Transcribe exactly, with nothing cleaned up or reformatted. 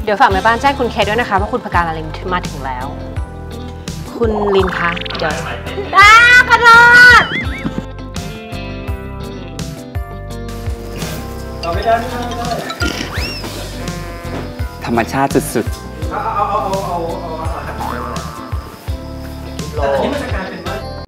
เดี๋ยวฝากแม่บ้านแจ้งคุณเคด้วยนะคะว่าคุณพการลินมาถึงแล้ว คุณลินคะเดี๋ยวอ้าขอโทษเอาไม่ได้ไม่ได้ไม่ได้ธรรมชาติสุดๆเอาเอาเอาเอาเอาเอาอาหารแต่ทีนี้มันจะ